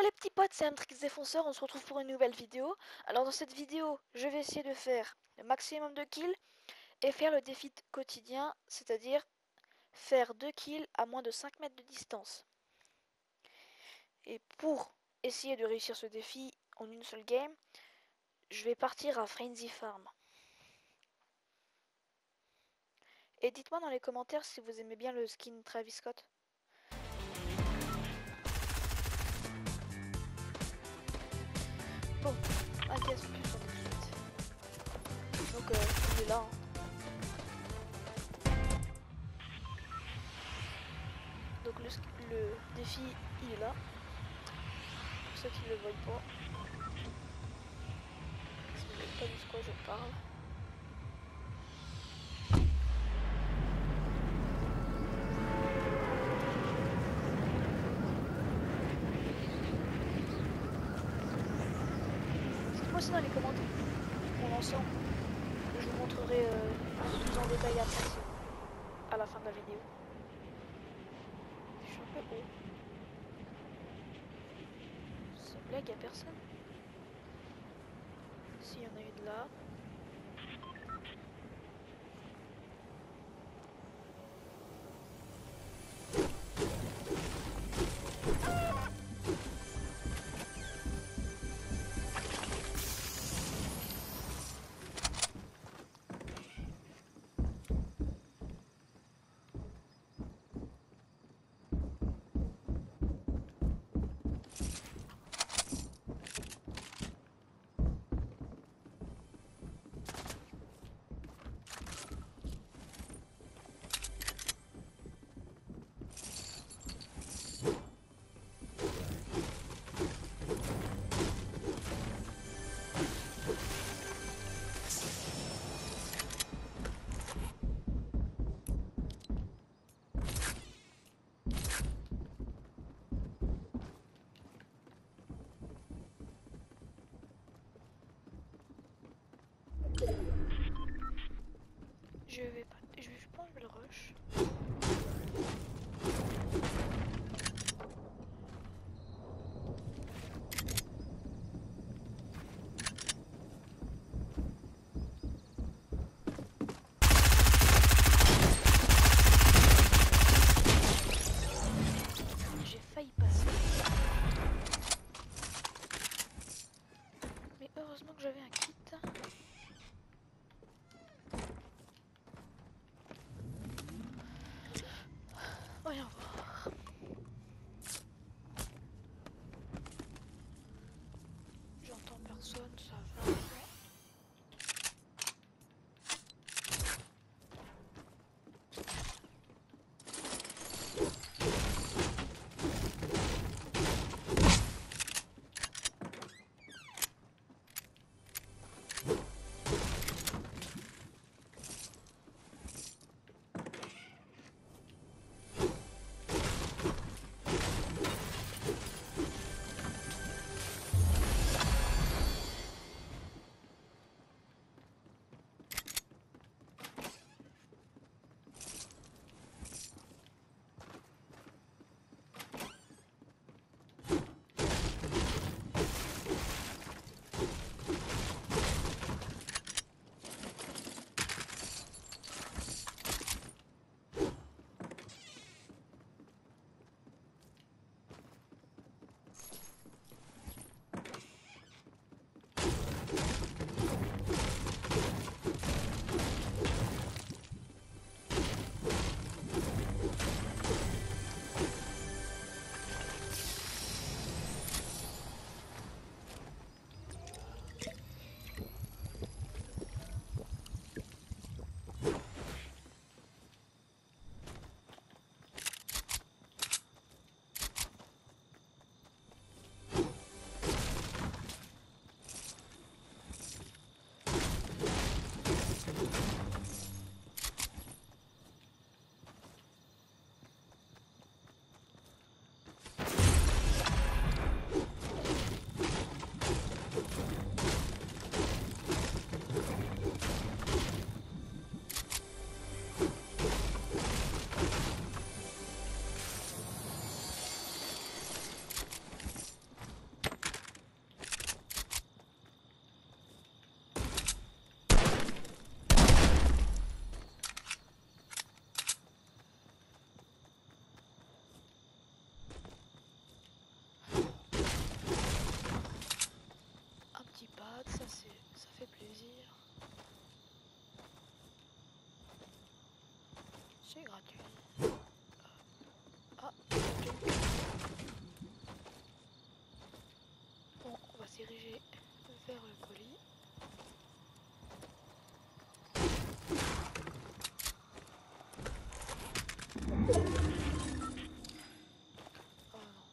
les petits potes, c'est Amtrix Défonceur, on se retrouve pour une nouvelle vidéo. Alors dans cette vidéo, je vais essayer de faire le maximum de kills et faire le défi quotidien, c'est-à-dire faire 2 kills à moins de 5 mètres de distance. Et pour essayer de réussir ce défi en une seule game, je vais partir à Frenzy Farm. Et dites-moi dans les commentaires si vous aimez bien le skin Travis Scott. Bon, un casse plus tout de suite. Donc il est là. Donc le défi il est là. Pour ceux qui ne le voient pas. Si vous ne savez pas de quoi je parle. Dites-moi aussi dans les commentaires mon ensemble. Je vous montrerai plus en détail après, à la fin de la vidéo. Je suis un peu haut. Ça blague à personne. S'il y en a une là. Je pense que je vais le rush. J'ai failli passer. Mais heureusement que j'avais un kit. Voyons voir. J'entends personne, ça va. diriger vers le colis. Oh non.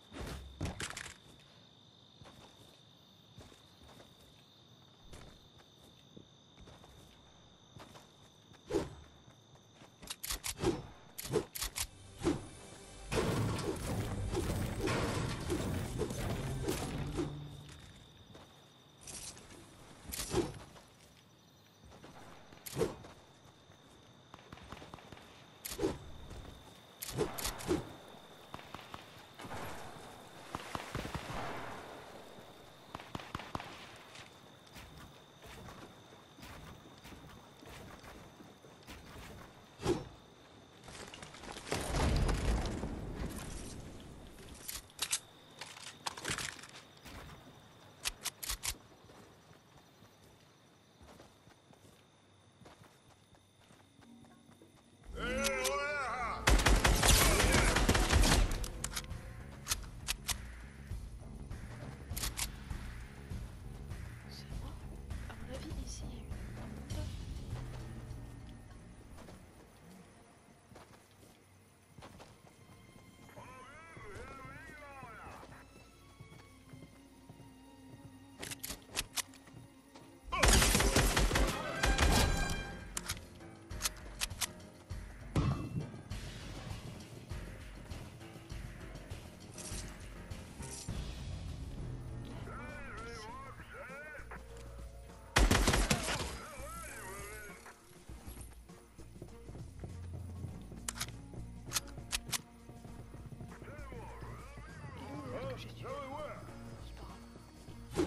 C'est moi ou à mon avis ici il y a une honte. Que j'ai tué. C'est pas grave.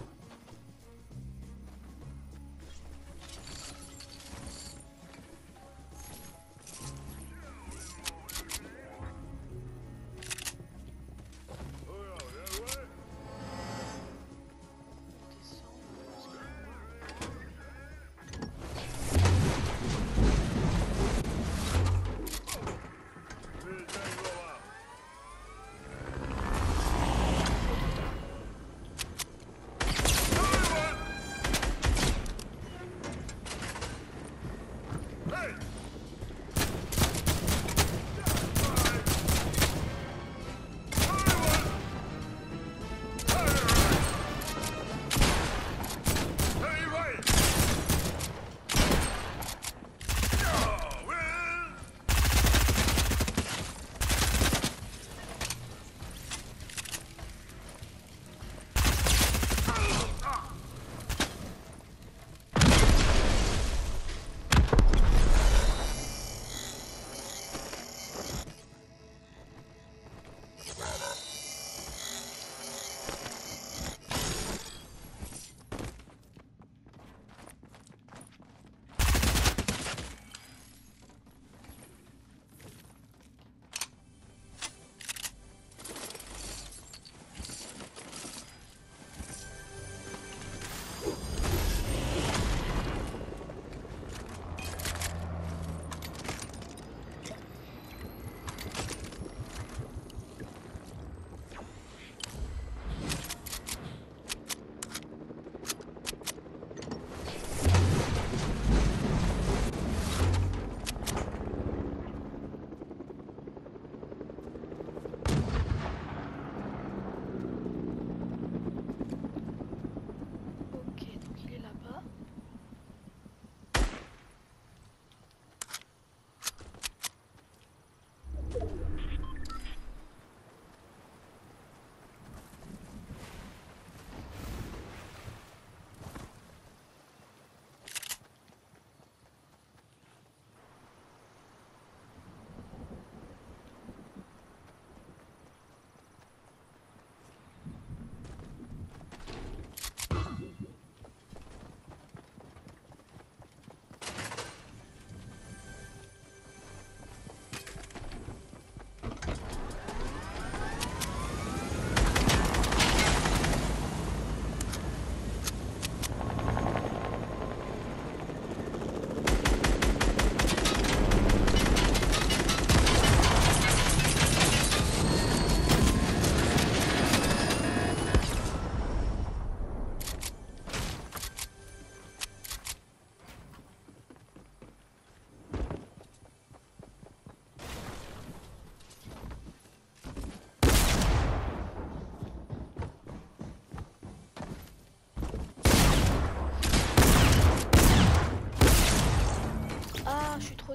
On descend, parce que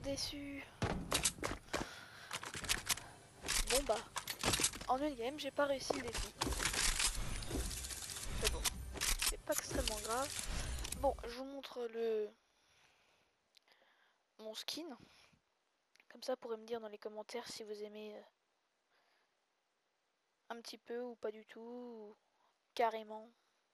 déçu. Bon bah, en une game, j'ai pas réussi le défi. Mais bon, c'est pas extrêmement grave. Bon, je vous montre mon skin. Comme ça, vous pourrez me dire dans les commentaires si vous aimez un petit peu ou pas du tout, ou carrément.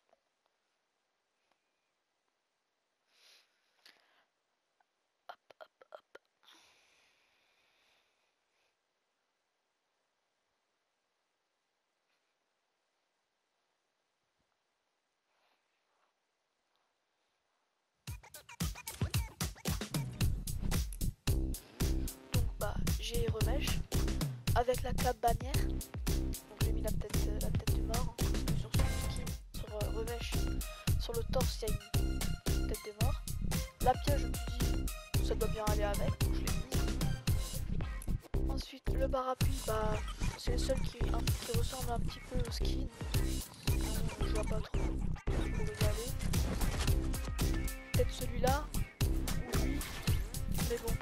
Donc bah, j'ai remèche avec la cape bannière. Donc j'ai mis la tête de mort, hein, parce que sur son skin, sur remèche, sur le torse, il y a une tête de mort. La pioche, je me suis dit, ça doit bien aller avec, donc je l'ai mise. Ensuite, le parapluie, bah, c'est le seul qui ressemble un petit peu au skin. Sinon, je vois pas trop pour y aller. Peut-être celui-là, ou lui, mais bon.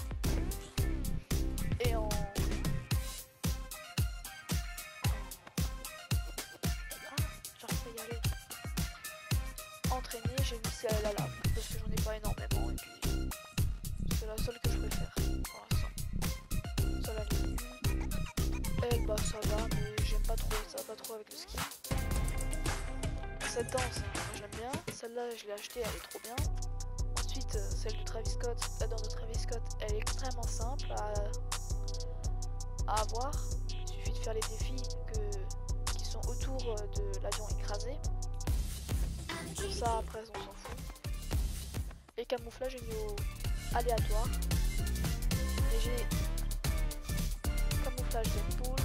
Et en... Ah, j'arrive pas à y aller. Entraîner, j'ai mis celle à la lame, parce que j'en ai pas énormément, et puis c'est la seule que je préfère pour l'instant. Celle-là, elle est nulle. Elle, bah ça va, mais j'aime pas trop, ça va pas trop avec le skin. Cette danse, j'aime bien. Celle-là, je l'ai achetée, elle est trop bien. Ensuite, celle de Travis Scott, la danse de Travis Scott, elle est extrêmement simple à avoir. Il suffit de faire les défis qui sont autour de l'avion écrasé. Tout ça, après, on s'en fout. Les camouflages, j'ai mis au aléatoire. Et j'ai camouflage Deadpool,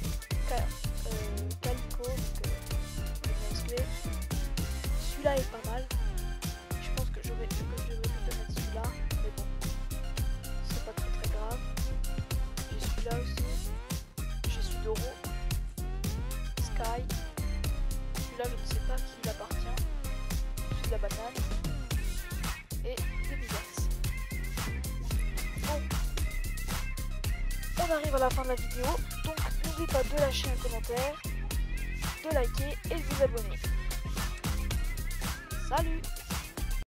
Calico, donc le musclé. Celui-là est pas mal. Je pense que je vais plutôt mettre celui-là, mais bon, c'est pas très très grave. J'ai celui-là aussi. J'ai Sudoro, Sky. Celui-là, je ne sais pas qui il appartient. Celui de la banane. Et Demidax. Bon. On arrive à la fin de la vidéo, donc n'oubliez pas de lâcher un commentaire, de liker et de vous abonner. Salut!